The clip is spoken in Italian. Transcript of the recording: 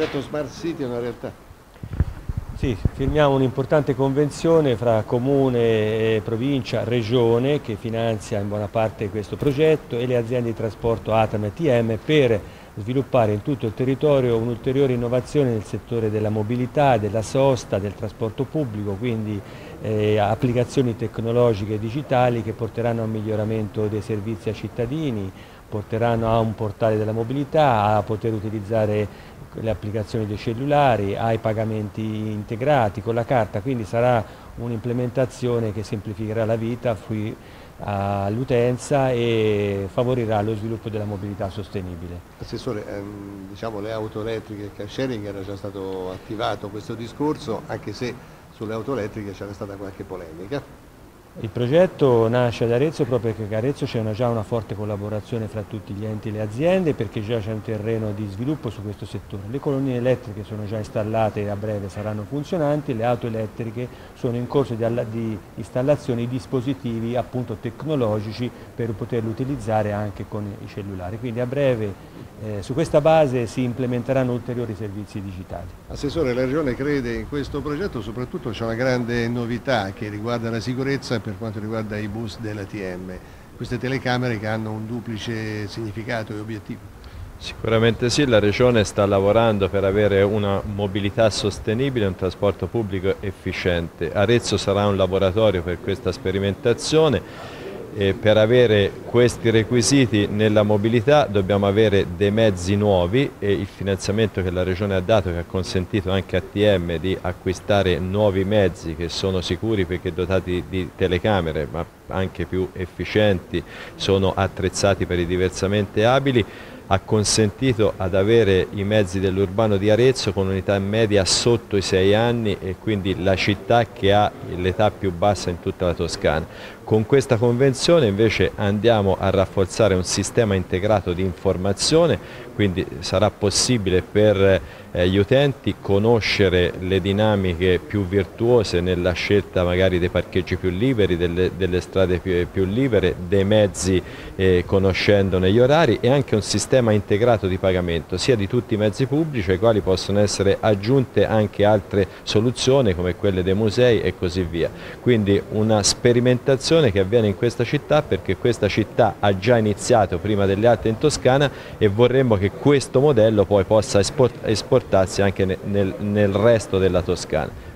progetto Smart City è una realtà? Sì, firmiamo un'importante convenzione fra Comune, Provincia, Regione che finanzia in buona parte questo progetto e le aziende di trasporto ATAM e TM per sviluppare in tutto il territorio un'ulteriore innovazione nel settore della mobilità, della sosta, del trasporto pubblico, quindi applicazioni tecnologiche e digitali che porteranno a un miglioramento dei servizi ai cittadini, porteranno a un portale della mobilità, a poter utilizzare le applicazioni dei cellulari, ai pagamenti integrati con la carta, quindi sarà un'implementazione che semplificherà la vita all'utenza e favorirà lo sviluppo della mobilità sostenibile. Assessore, diciamo le auto elettriche, il car sharing era già stato attivato questo discorso, anche se sulle auto elettriche c'era stata qualche polemica. Il progetto nasce ad Arezzo proprio perché a Arezzo c'è già una forte collaborazione fra tutti gli enti e le aziende perché già c'è un terreno di sviluppo su questo settore. Le colonnine elettriche sono già installate e a breve saranno funzionanti, le auto elettriche sono in corso di installazione di dispositivi appunto tecnologici per poterli utilizzare anche con i cellulari. Quindi a breve su questa base si implementeranno ulteriori servizi digitali. Assessore, la Regione crede in questo progetto, soprattutto c'è una grande novità che riguarda la sicurezza per quanto riguarda i bus dell'ATM, queste telecamere che hanno un duplice significato e obiettivo. Sicuramente sì, la Regione sta lavorando per avere una mobilità sostenibile e un trasporto pubblico efficiente. Arezzo sarà un laboratorio per questa sperimentazione. E per avere questi requisiti nella mobilità dobbiamo avere dei mezzi nuovi e il finanziamento che la Regione ha dato, che ha consentito anche a TM di acquistare nuovi mezzi che sono sicuri perché dotati di telecamere ma anche più efficienti, sono attrezzati per i diversamente abili, ha consentito ad avere i mezzi dell'urbano di Arezzo con un'età media sotto i 6 anni e quindi la città che ha l'età più bassa in tutta la Toscana. Con questa convenzione invece andiamo a rafforzare un sistema integrato di informazione, quindi sarà possibile per gli utenti conoscere le dinamiche più virtuose nella scelta magari dei parcheggi più liberi, delle strade più libere, dei mezzi conoscendone gli orari e anche un sistema integrato di pagamento sia di tutti i mezzi pubblici ai quali possono essere aggiunte anche altre soluzioni come quelle dei musei e così via. Quindi una sperimentazione che avviene in questa città perché questa città ha già iniziato prima delle altre in Toscana e vorremmo che questo modello poi possa esportarsi anche nel resto della Toscana.